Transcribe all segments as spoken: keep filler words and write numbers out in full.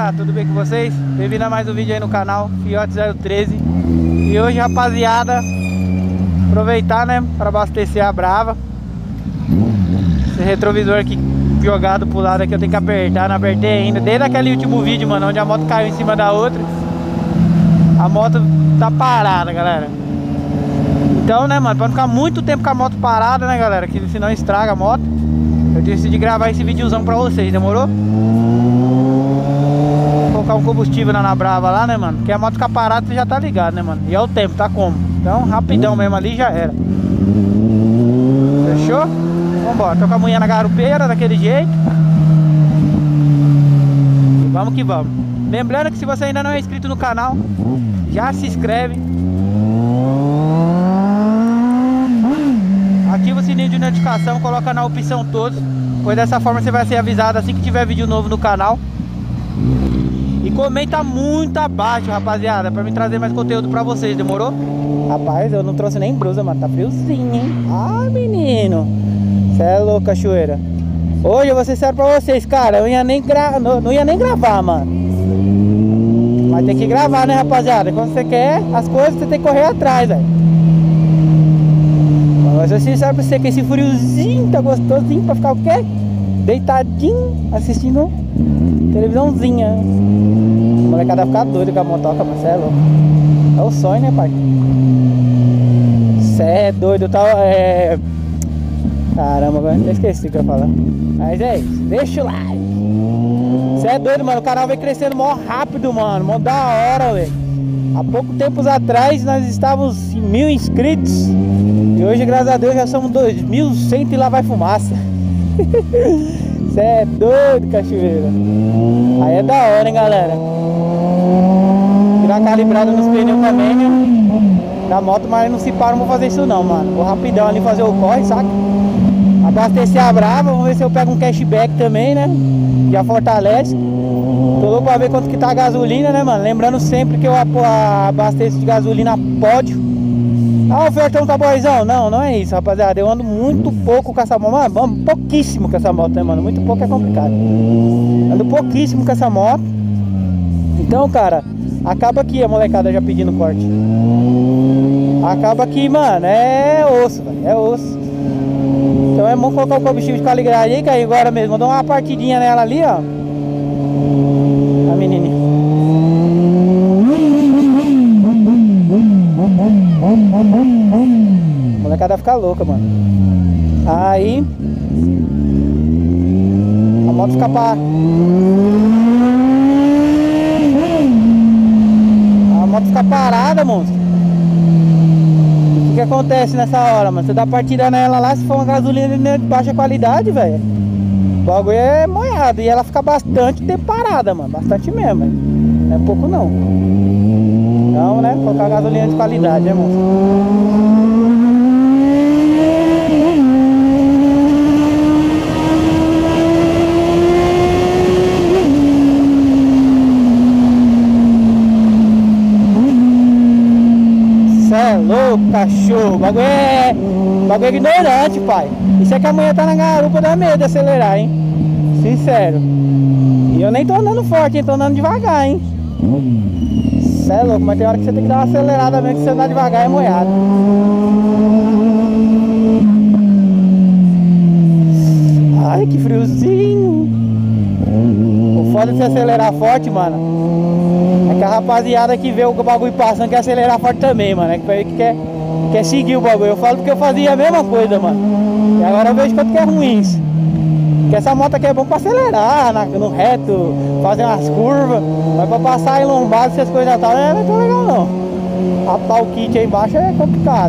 rapaziada, tudo bem com vocês? Bem-vindo a mais um vídeo aí no canal Fiote zero treze. E hoje, rapaziada, aproveitar, né, para abastecer a Brava. Esse retrovisor aqui jogado pro lado aqui eu tenho que apertar, não apertei ainda. Desde aquele último vídeo, mano, onde a moto caiu em cima da outra, a moto tá parada, galera. Então, né, mano, pra não ficar muito tempo com a moto parada, né, galera, que senão estraga a moto, eu decidi gravar esse videozão pra vocês, demorou? Vou colocar um combustível na, na Brava lá, né, mano, porque a moto ficar parada, você já tá ligado, né, mano. E é o tempo, tá como? Então, rapidão mesmo ali, já era. Fechou? Vambora, tô com a mulher na garupeira, daquele jeito. E vamos que vamos. Lembrando que se você ainda não é inscrito no canal, já se inscreve. Ativa o sininho de notificação, coloca na opção todos, pois dessa forma você vai ser avisado assim que tiver vídeo novo no canal. E comenta muito abaixo, rapaziada, pra me trazer mais conteúdo pra vocês, demorou? Rapaz, eu não trouxe nem blusa, mano, tá friozinho, hein? Ai, menino, cê é louco, cachoeira. Hoje eu vou ser sério pra vocês, cara, eu ia nem gra... não, não ia nem gravar, mano. Mas tem que gravar, né, rapaziada? Quando você quer as coisas, você tem que correr atrás, velho. Mas você sabe você que esse friozinho tá gostosinho pra ficar o quê? Deitadinho, assistindo televisãozinha. A molecada vai ficar doida com a motoca, mas cê é louco. É o sonho, né, pai? Cê é doido, tá? É... Caramba, agora eu esqueci o que eu ia falar. Mas é isso, deixa o like. Cê é doido, mano, o canal vem crescendo mó rápido, mano, mó da hora, velho. Há pouco tempos atrás nós estávamos em mil inscritos. E hoje, graças a Deus, já somos dois mil e cem e lá vai fumaça. Cê é doido, cachoeira. Aí é da hora, hein, galera. Tirar uma calibrada nos pneus também, né? Da moto, mas não se para, não vou fazer isso não, mano. Vou rapidão ali fazer o corre, saca? Abastecer a Brava, vamos ver se eu pego um cashback também, né? Já fortalece. Tô louco pra ver quanto que tá a gasolina, né, mano? Lembrando sempre que eu abasteço de gasolina pódio. Ah, o ofertão tá boizão? Não, não é isso, rapaziada. Eu ando muito pouco com essa moto, mano, ando pouquíssimo com essa moto, né, mano? Muito pouco é complicado. Ando pouquíssimo com essa moto. Então, cara, acaba que a molecada já pedindo corte. Acaba que, mano, é osso, velho, é osso. Então é bom colocar o combustível de qualidade aí, que aí agora mesmo, vou dar uma partidinha nela ali, ó. A menininha. A molecada vai ficar louca, mano. Aí a moto fica parada. A moto fica parada, monstro. O que que acontece nessa hora, mano? Você dá partida nela lá, se for uma gasolina de baixa qualidade, velho, o bagulho é molhado. E ela fica bastante tempo parada, mano. Bastante mesmo, véio. Não é pouco não. Então, né, colocar gasolina de qualidade, né, monstro? Cê é louco, cachorro. O bagulho é... O bagulho é ignorante, pai. Isso é que a mulher tá na garupa, dá medo de acelerar, hein? Sincero. E eu nem tô andando forte, hein? Tô andando devagar, hein? Cê é louco, mas tem hora que você tem que dar uma acelerada mesmo, que você andar devagar é molhado. Ai, que friozinho. O foda de você acelerar forte, mano, é que a rapaziada que vê o bagulho passando quer acelerar forte também, mano. É que quer, quer seguir o bagulho. Eu falo porque eu fazia a mesma coisa, mano. E agora eu vejo quanto que é ruim isso. Porque essa moto aqui é bom pra acelerar na, no reto, fazer umas curvas. Mas pra passar em lombada, essas coisas e tal, não é tão legal não. Rapar o kit aí embaixo é complicado.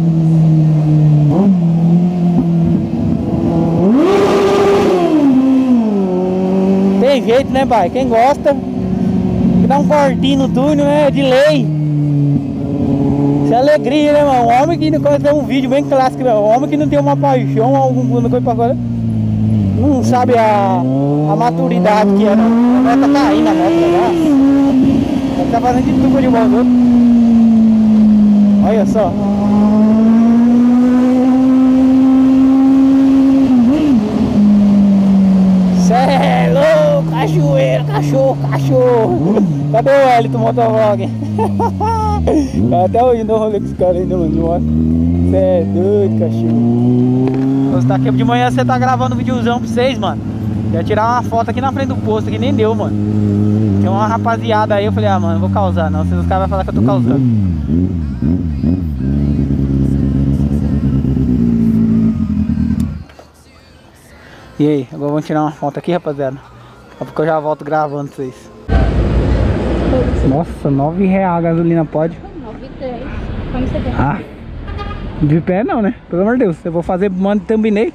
Tem jeito, né, pai? Quem gosta, que dá um cortinho no túnel, né? De lei. Isso é alegria, né, mano? Um homem que não tem um vídeo bem clássico, né? Um homem que não tem uma paixão, alguma coisa pra agora, não sabe a, a maturidade que é, não. A moto tá caindo, a moto, né? Ele tá fazendo de tudo de igual os outros. Olha só. Cê é louco, cachoeira, cachorro, cachorro. Cadê o Wellington Motovlog? Até hoje não rolê com esse cara ainda, mano, de moto. Cê é doido, cachorro. Você tá aqui de manhã, você tá gravando um videozão pra vocês, mano. Ia tirar uma foto aqui na frente do posto, que nem deu, mano. Tem uma rapaziada aí, eu falei, ah, mano, não vou causar não, senão os caras vão falar que eu tô causando. E aí, agora vamos tirar uma foto aqui, rapaziada. Porque eu já volto gravando pra vocês. Nossa, nove reais a gasolina pode? nove e dez. Como você quer? Ah, de pé não, né? Pelo amor de Deus, eu vou fazer mano de thumbnail.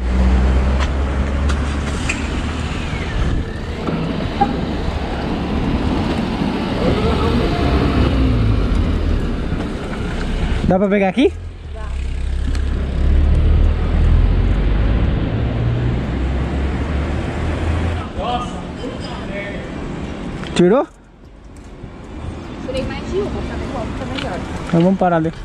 Dá pra pegar aqui? Dá. Nossa, tirou? Tirei mais de uma, tá melhor, tá melhor. Então vamos parar ali.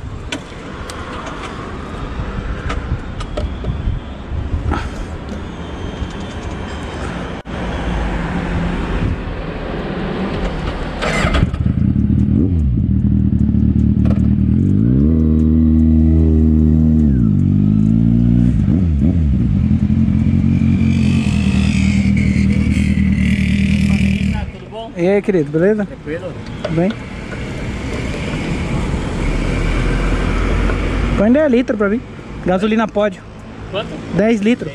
E aí, querido, beleza? Tranquilo? Tudo bem? Põe dez litros pra mim. Gasolina pode. Quanto? dez litros.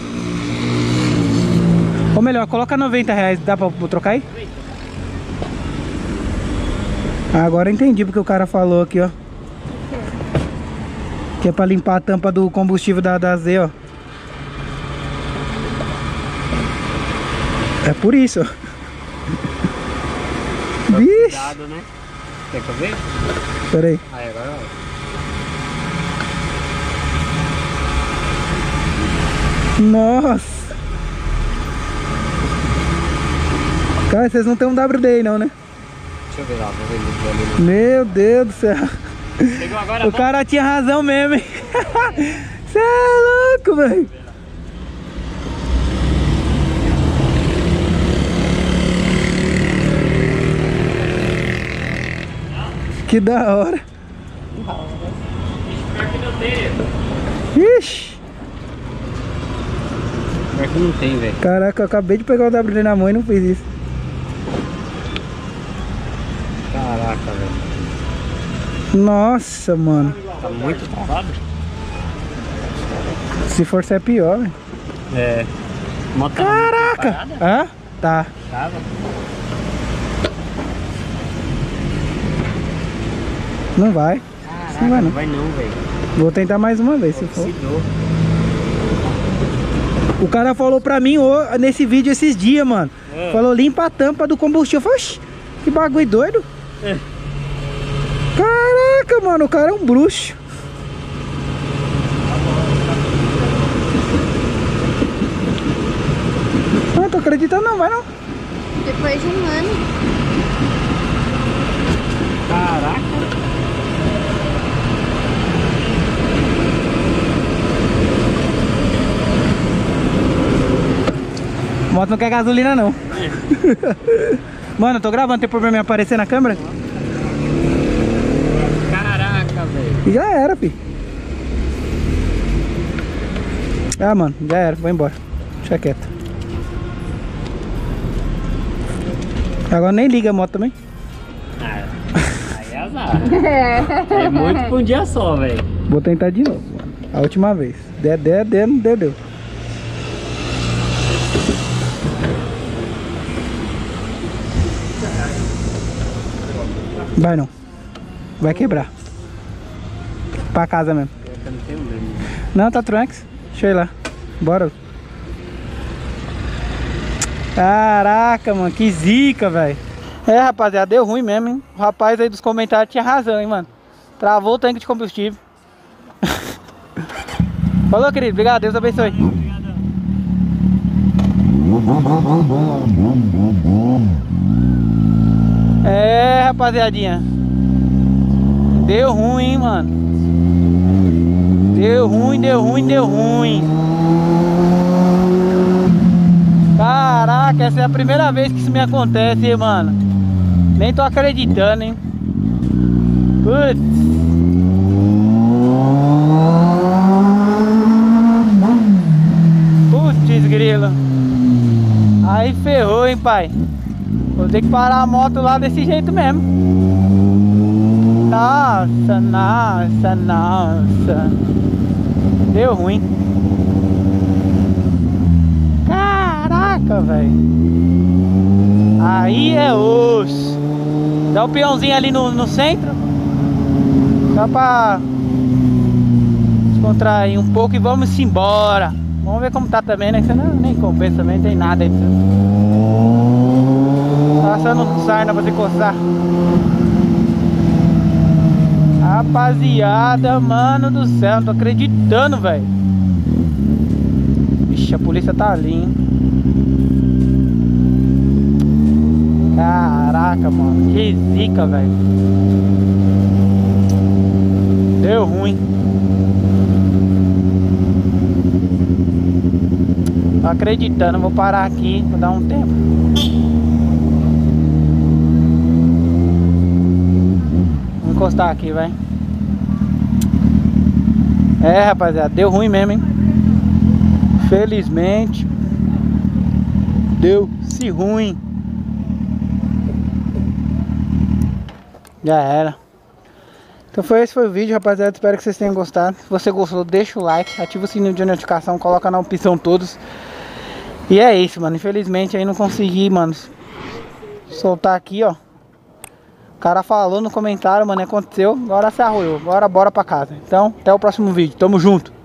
Ou melhor, coloca noventa reais. Dá pra trocar aí? Ah, agora eu entendi porque o cara falou aqui, ó. Que é pra limpar a tampa do combustível da, da Z, ó. É por isso, ó. Bicho! Cuidado, né? Quer que eu veja? Pera aí. Aí, agora ó. Nossa! Cara, vocês não tem um W D aí não, né? Deixa eu ver lá, vou ver ele ali. Meu Deus do céu! Chegou agora, O cara tinha razão mesmo, hein? Você é louco, velho! Que da hora! Ixi! Pior que não tem, velho. Caraca, eu acabei de pegar o W D na mão e não fiz isso. Caraca, velho. Nossa, mano. Tá muito travado? Se for, é pior, velho. É. Moto tava Caraca! parada? Hã? Tá. Tava. Não vai. Caraca, Não vai não. não vai não, velho. Vou tentar mais uma vez, se for. Oxidou. O cara falou pra mim ô, nesse vídeo esses dias, mano. É. Falou, limpa a tampa do combustível. Eu falei, oxi, que bagulho doido. É. Caraca, mano, o cara é um bruxo. Não tô acreditando não, vai não. Depois de um ano. Caraca. A moto não quer gasolina não. Mano, eu tô gravando, tem problema em aparecer na câmera? Caraca, velho. E já era, fi. Ah, mano, já era, vou embora. Deixa quieto. Agora nem liga a moto também. Ah, aí é azar. É muito pra um dia só, velho. Vou tentar de novo, mano. A última vez. Der, der, der, não deu, deu. Vai não. Vai quebrar. Pra casa mesmo. Eu não tenho medo. Não, tá tranks. Deixa eu ir lá. Bora. Caraca, mano. Que zica, velho. É, rapaziada. Deu ruim mesmo, hein. O rapaz aí dos comentários tinha razão, hein, mano. Travou o tanque de combustível. Falou, querido. Obrigado. Deus abençoe. É, rapaziadinha. Deu ruim, hein, mano. Deu ruim, deu ruim, deu ruim. Caraca, essa é a primeira vez que isso me acontece, hein, mano. Nem tô acreditando, hein? Putz. Putz, grilo. Aí ferrou, hein, pai? Vou ter que parar a moto lá desse jeito mesmo. Nossa, nossa, nossa. Deu ruim. Caraca, velho. Aí é osso. Dá um peãozinho ali no, no centro. Só pra descontrair um pouco e vamos embora. Vamos ver como tá também, né? Que você não, nem compensa também, não tem nada aí. Passando sarna pra se coçar. Rapaziada, mano do céu, não tô acreditando, velho. Ixi, a polícia tá ali, hein? Caraca, mano, que zica, velho. Deu ruim. Tô acreditando, vou parar aqui, vou dar um tempo. Vou encostar aqui, vai. É, rapaziada, deu ruim mesmo, hein? Felizmente deu-se ruim. Já era. Então foi esse foi o vídeo, rapaziada. Espero que vocês tenham gostado. Se você gostou, deixa o like, ativa o sininho de notificação, coloca na opção todos. E é isso, mano. Infelizmente aí não consegui, mano, soltar aqui, ó. O cara falou no comentário, mano, aconteceu. Agora se arroiou. Agora bora pra casa. Então, até o próximo vídeo. Tamo junto.